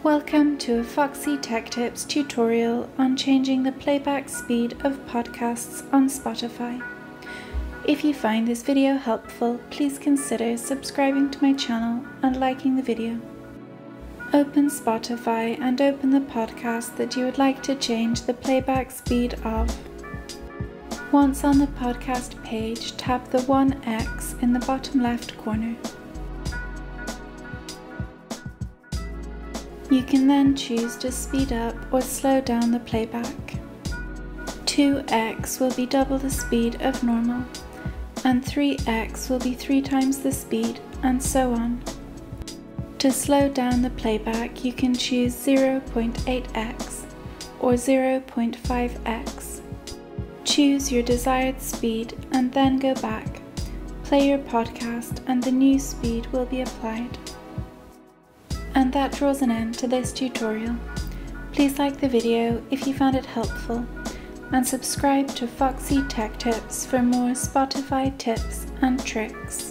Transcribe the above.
Welcome to a Foxy Tech Tips tutorial on changing the playback speed of podcasts on Spotify. If you find this video helpful, please consider subscribing to my channel and liking the video. Open Spotify and open the podcast that you would like to change the playback speed of. Once on the podcast page, tap the 1x in the bottom left corner. You can then choose to speed up or slow down the playback. 2x will be double the speed of normal, and 3x will be 3 times the speed, and so on. To slow down the playback, you can choose 0.8x or 0.5x. Choose your desired speed and then go back. Play your podcast and the new speed will be applied. And that draws an end to this tutorial. Please like the video if you found it helpful, and subscribe to Foxy Tech Tips for more Spotify tips and tricks.